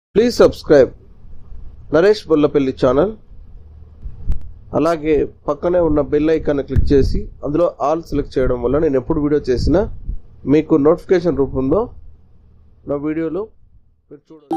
Please subscribe Naresh Bollapalli channel. అలాగే పక్కనే ఉన్న బెల్ ఐకాన్ క్లిక్ చేసి అందులో ఆల్ సెలెక్ట్ చేయడం వల్ల నేను ఎప్పుడు వీడియో చేసినా మీకు నోటిఫికేషన్ రూపంలో నా వీడియోలు మీరు చూడవచ్చు.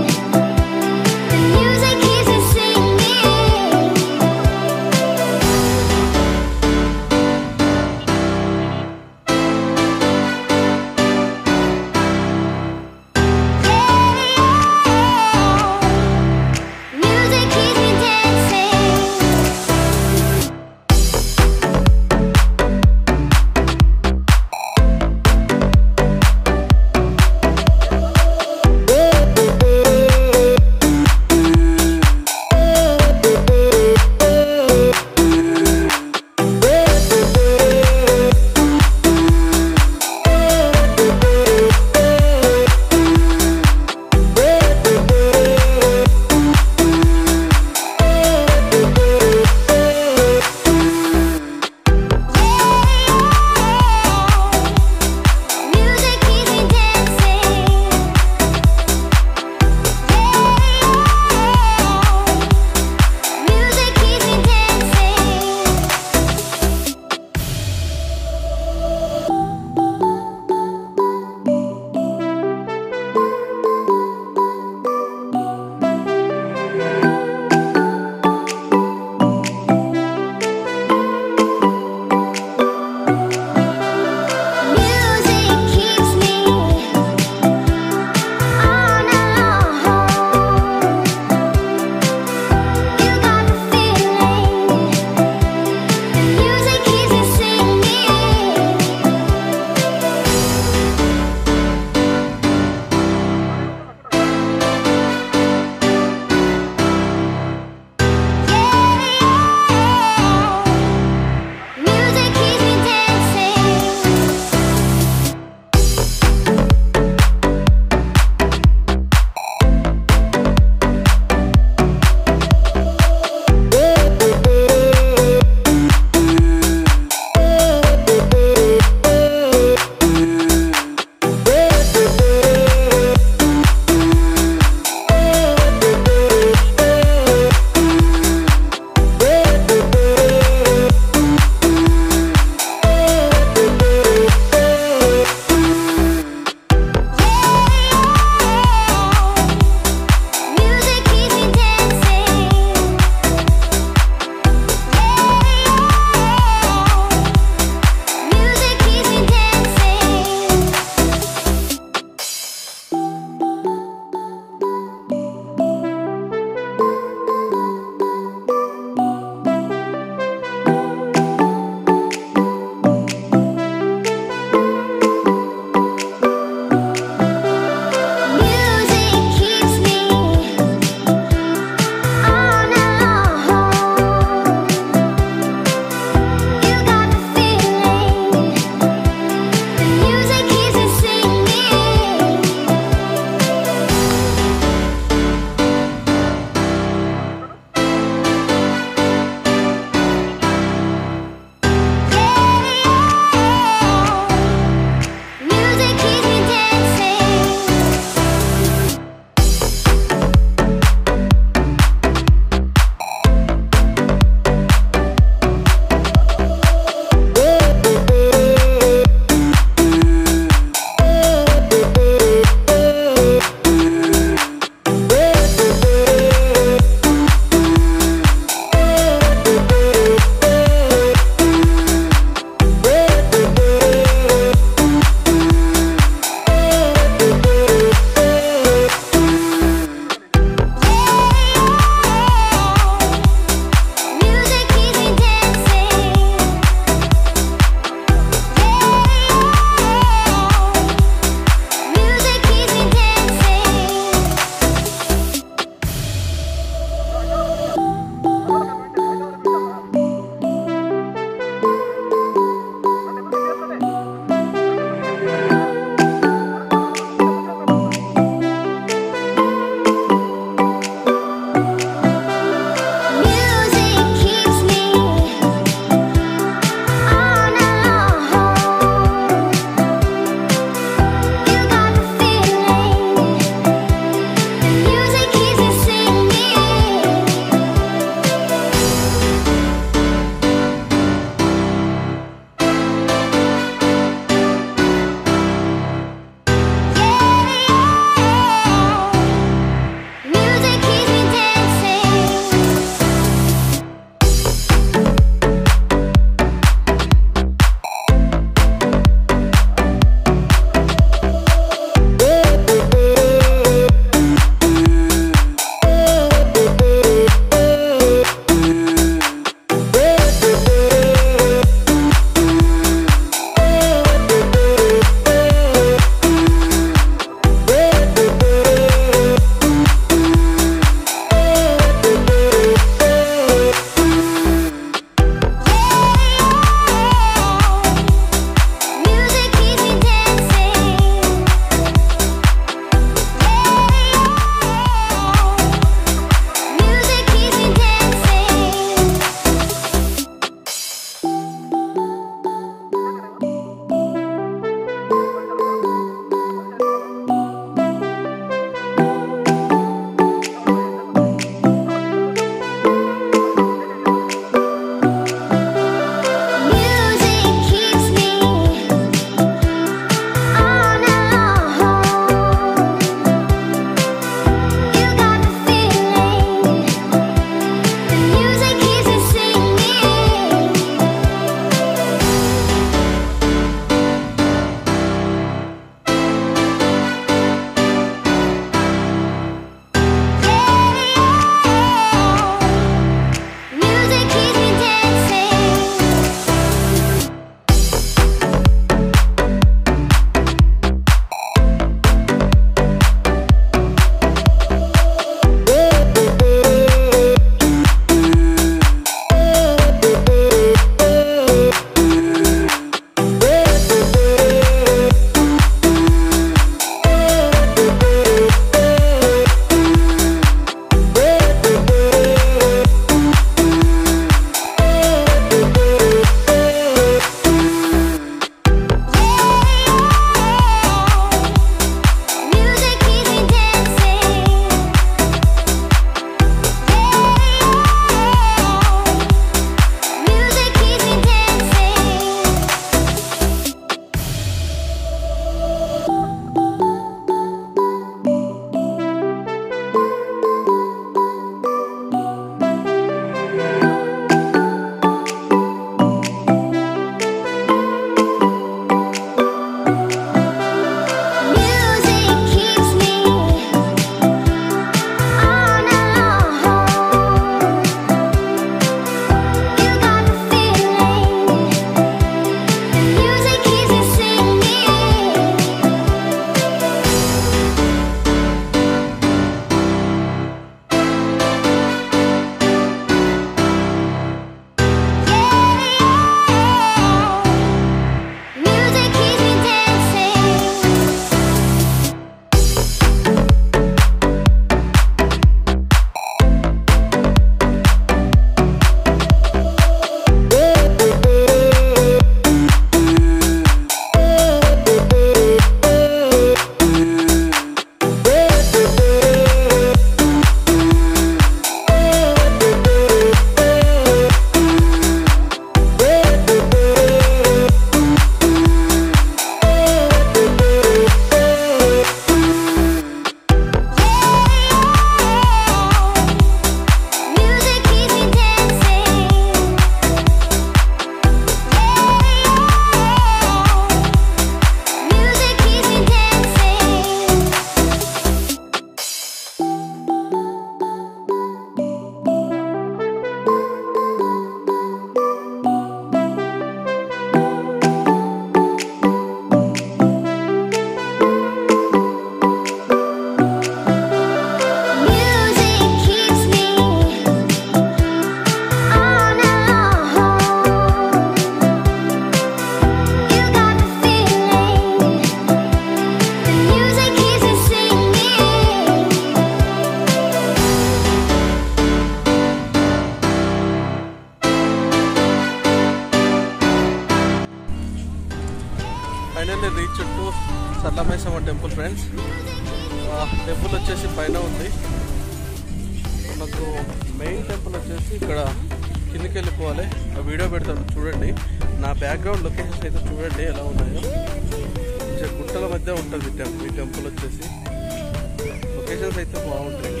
సరళ మైసమ్మ టెంపుల్ ఫ్రెండ్స్. టెంపుల్ వచ్చేసి పైన ఉంది. మనకు మెయిన్ టెంపుల్ వచ్చేసి ఇక్కడ కిందికి వెళ్ళిపోవాలి. ఆ వీడియో పెడతాను చూడండి. నా బ్యాక్గ్రౌండ్ లొకేషన్స్ అయితే చూడండి ఎలా ఉన్నాయో. కొంచెం గుట్టల మధ్య ఉంటుంది ఈ టెంపుల్ వచ్చేసి. లొకేషన్స్ అయితే బాగుంటాయి.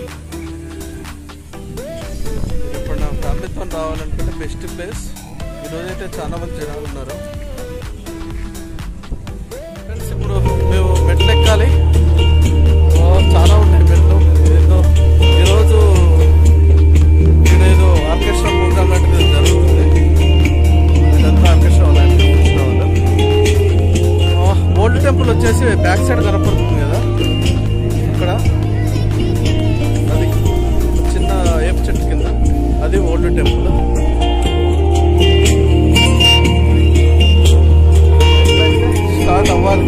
ఇప్పుడు నా ఫ్యామిలీతో రావాలనుకుంటే బెస్ట్ ప్లేస్. ఈరోజైతే చాలా మంది జనాలు ఉన్నారు ఫ్రెండ్స్. ఇప్పుడు మేము మెట్లు ఎక్కాలి. చాలా ఉంటాయి మెట్లు. ఈరోజు నేనేదో ఆర్కెస్ట్రా ప్రోగ్రామ్ లాంటిది జరుగుతుంది. ఇదంతా ఆర్కెస్ట్రా వాళ్ళంటే వచ్చిన వాళ్ళు. ఓల్డ్ టెంపుల్ వచ్చేసి బ్యాక్ సైడ్ కనపడుతుంది కదా, అక్కడ అది చిన్న ఏప చెట్టు కింద, అది ఓల్డ్ టెంపుల్. స్టార్ట్ అవ్వాలి.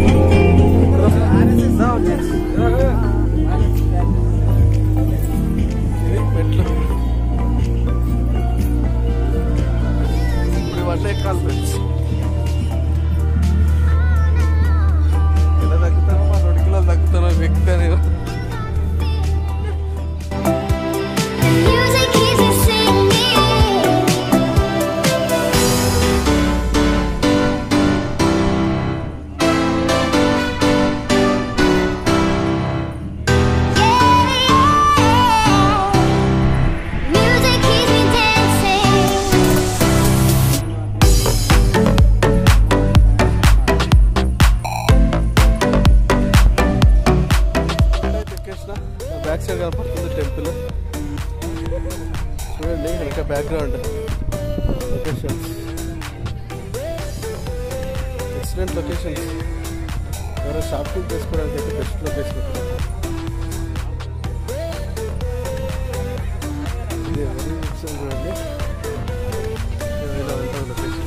మెట్లు ఇప్పుడు ఇవన్నీ ఎక్కాలి ఫ్రెండ్స్. ఎలా తగ్గుతానో మా 2 కిలోలు తగ్గుతానో వ్యక్తి నేను. బ్యాక్ సైడ్ కనపడుతుంది టెంపుల్ చూడండి. వెనక బ్యాక్గ్రౌండ్ లొకేషన్స్, ఎక్సలెంట్ లొకేషన్స్. ఎవరో షాపింగ్ చేసుకోవడానికి అయితే బెస్ట్ లొకేషన్. ఇది ఎవరి చూడండి ఇలా ఉంటుంది లొకేషన్.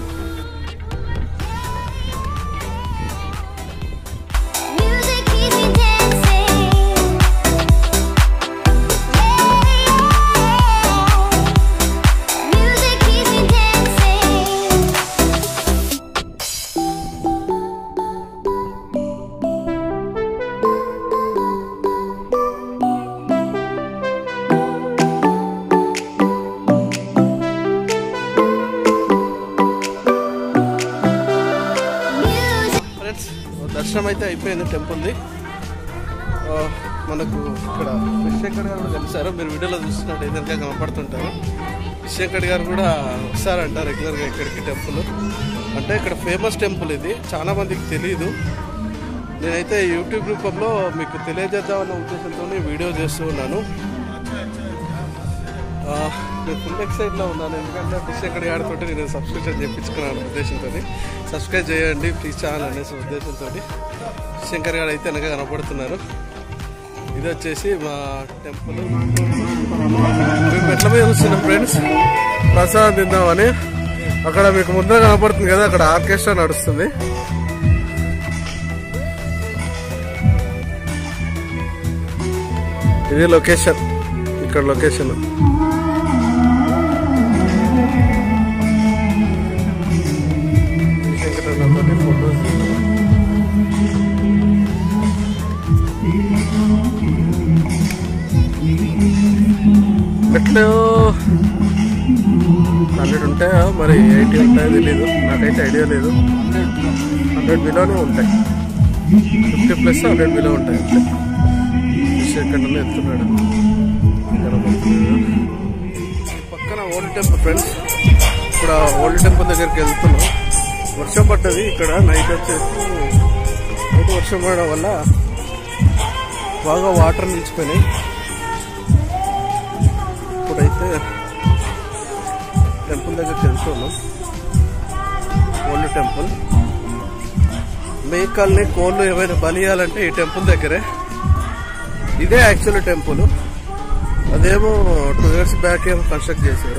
దర్శనం అయితే అయిపోయింది టెంపుల్ది. మనకు ఇక్కడ విశ్వంకర్ గారు కూడా కలిసారు. మీరు వీడియోలో చూస్తున్నట్టు ఎదురుగా కనపడుతుంటారు. విశ్వంకర్ గారు కూడా వస్తారంట రెగ్యులర్గా ఇక్కడికి టెంపుల్. అంటే ఇక్కడ ఫేమస్ టెంపుల్ ఇది, చాలా మందికి తెలియదు. నేనైతే యూట్యూబ్ రూపంలో మీకు తెలియజేద్దామన్న ఉద్దేశంతో వీడియో చేస్తూ ఉన్నాను. నేను ఫుల్ ఎక్సైట్లో ఉన్నాను, ఎందుకంటే విశ్వంకర్ గారితో నేను సబ్స్క్రిప్షన్ చేయించుకున్నాను ఉద్దేశంతో. సబ్స్క్రైబ్ చేయండి ప్లీజ్ ఛానల్ అనేసి ఉద్దేశంతో విశ్వంకర్ గారు అయితే వెనక కనపడుతున్నారు. ఇది వచ్చేసి మా టెంపుల్. మేము మెట్ల మీద వస్తున్నాం ఫ్రెండ్స్ ప్రసాదం తిందామని. అక్కడ మీకు ముందర కనపడుతుంది కదా, అక్కడ ఆర్కెస్ట్రా నడుస్తుంది. ఇది లొకేషన్, ఇక్కడ లొకేషన్. ఫోటోస్ మెట్లు 100 ఉంటాయా మరి 80 ఉంటాయో తెలీదు, నాకైతే ఐడియా లేదు. 100 బిలోనే ఉంటాయి, 50+ 100 బిలో ఉంటాయి అంతే. ఎక్కడన్నా ఎత్తున్నాడు. పక్కన ఓల్డ్ టెంపుల్ ఫ్రెండ్స్. ఇప్పుడు ఓల్డ్ టెంపుల్ దగ్గరికి వెళ్తున్నాం. వర్షం పడ్డది ఇక్కడ నైట్ వచ్చేసి. నైట్ వర్షం పడడం వల్ల బాగా వాటర్ నిలిచిపోయినాయి. ఇప్పుడైతే టెంపుల్ దగ్గరికి వెళ్తున్నాం. Old temple. మేకల్ని కోళ్ళు ఏమైనా బలియాలంటే ఈ టెంపుల్ దగ్గరే. ఇదే యాక్చువల్ టెంపుల్. అదేమో 2 years బ్యాక్ ఏమో కన్స్ట్రక్ట్ చేశారు.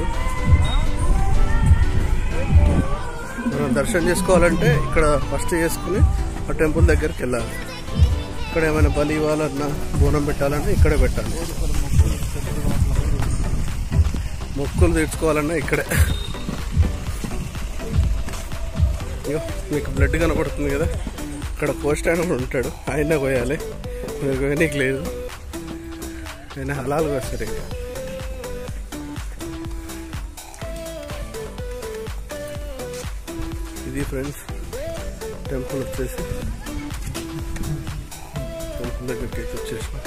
మనం దర్శనం చేసుకోవాలంటే ఇక్కడ ఫస్ట్ చేసుకుని ఆ టెంపుల్ దగ్గరికి వెళ్ళాలి. ఇక్కడ ఏమైనా బలి ఇవ్వాలన్నా బోనం పెట్టాలన్నా ఇక్కడే పెట్టాలి. మొక్కులు తీర్చుకోవాలన్నా ఇక్కడే. మీకు బ్లడ్ కనపడుతుంది కదా, ఇక్కడ అక్కడ పోస్ట్ ఆయన కూడా ఉంటాడు, ఆయన పోయాలి, పోయనీకి లేదు, ఆయన హలాల్గా వస్తారు. ఇంకా ఇది ఫ్రెండ్స్ టెంపుల్ వచ్చేసి, టెంపుల్ దగ్గరికి అయితే వచ్చేసిన.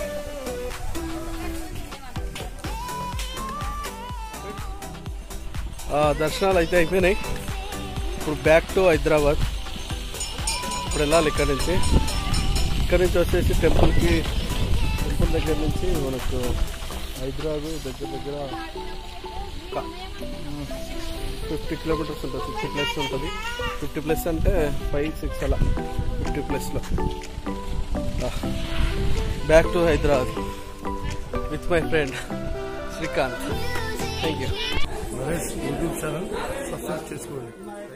దర్శనాలు అయితే అయిపోయినాయి. ఇప్పుడు బ్యాక్ టు హైదరాబాద్. ఇప్పుడు వెళ్ళాలి ఇక్కడ నుంచి వచ్చేసి టెంపుల్ దగ్గర నుంచి మనకు హైదరాబాద్ దగ్గర 50 కిలోమీటర్స్ ఉంటుంది, 50+ ఉంటుంది. 50+ అంటే 5-6 అలా, 50+లో back to Hyderabad with my friend Srikanth. Thank you. YouTube channel subscribe చేసుకోండి.